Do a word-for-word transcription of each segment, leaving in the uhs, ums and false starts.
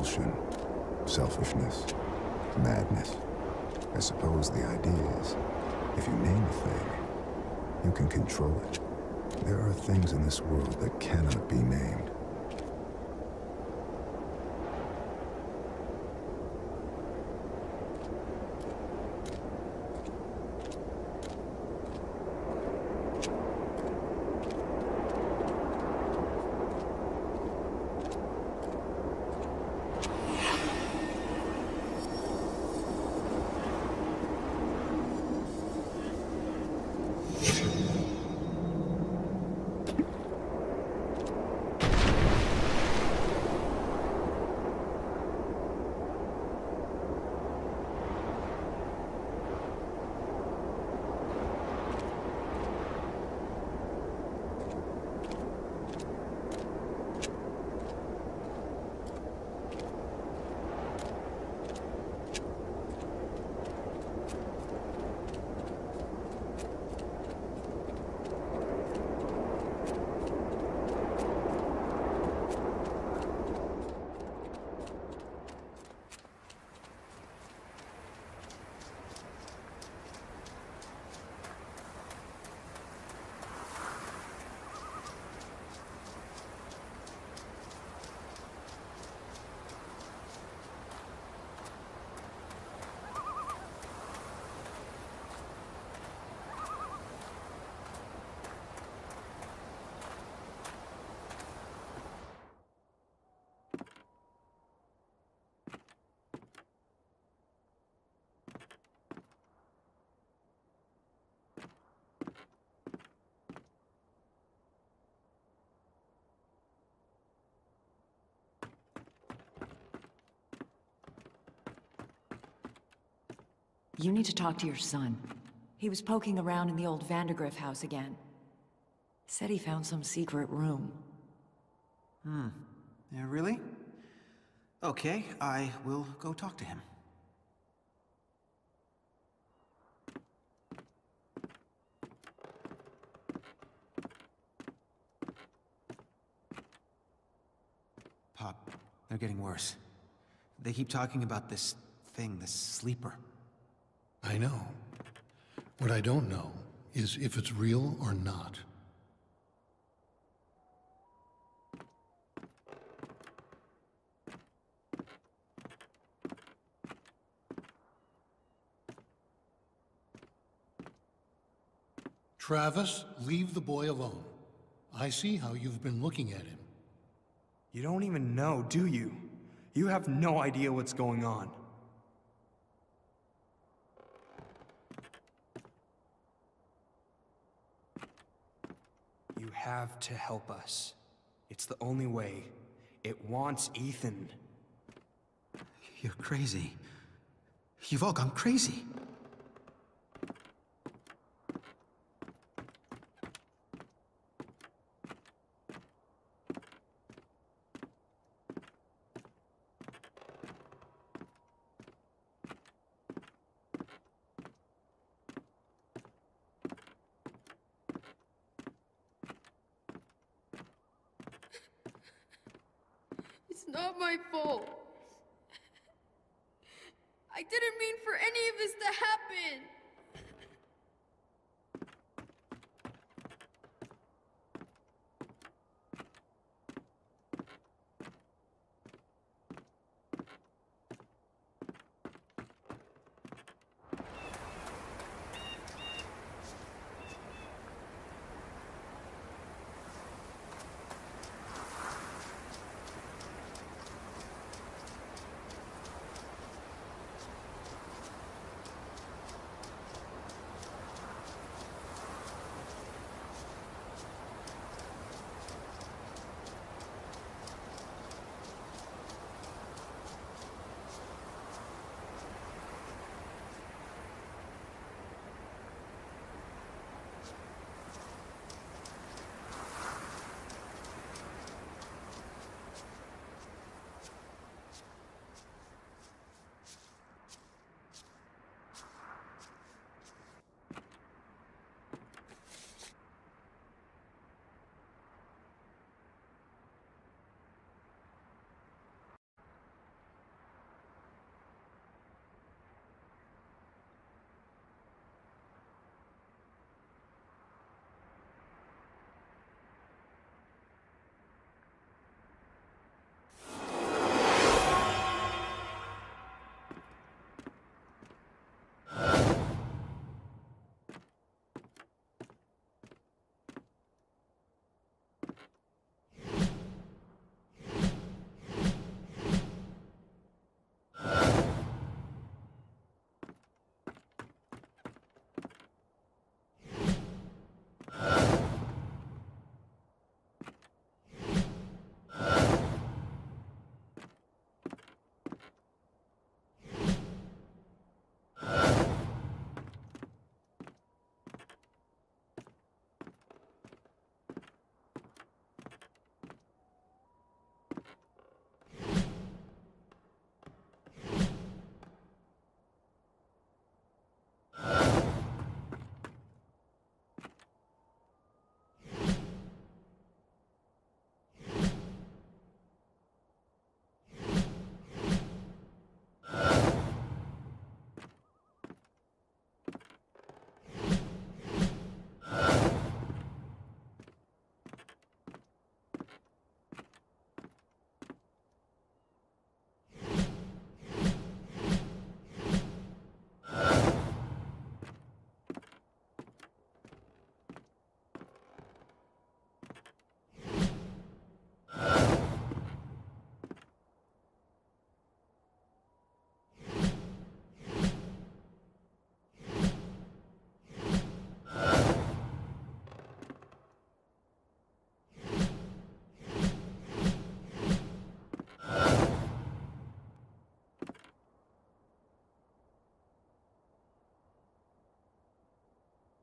Compulsion, selfishness, madness. I suppose the idea is, if you name a thing, you can control it. There are things in this world that cannot be named. You need to talk to your son. He was poking around in the old Vandergriff house again. Said he found some secret room. Hmm. Yeah, really? Okay, I will go talk to him. Pop, they're getting worse. They keep talking about this thing, this sleeper. I know. What I don't know is if it's real or not. Travis, leave the boy alone. I see how you've been looking at him. You don't even know, do you? You have no idea what's going on. You have to help us. It's the only way. It wants Ethan. You're crazy. You've all gone crazy. It's not my fault. I didn't mean for any of this to happen.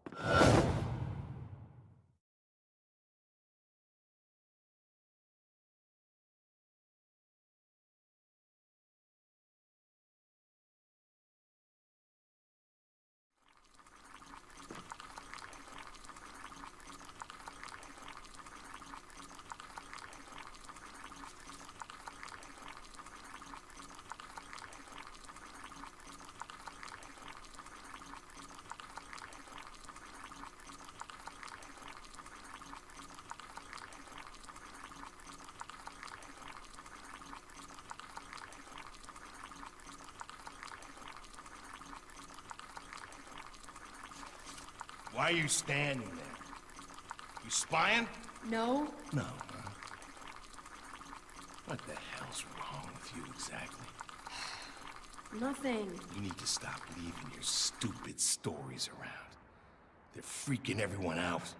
Why are you standing there? You spying? No. No, huh? What the hell's wrong with you exactly? Nothing. You need to stop leaving your stupid stories around. They're freaking everyone out.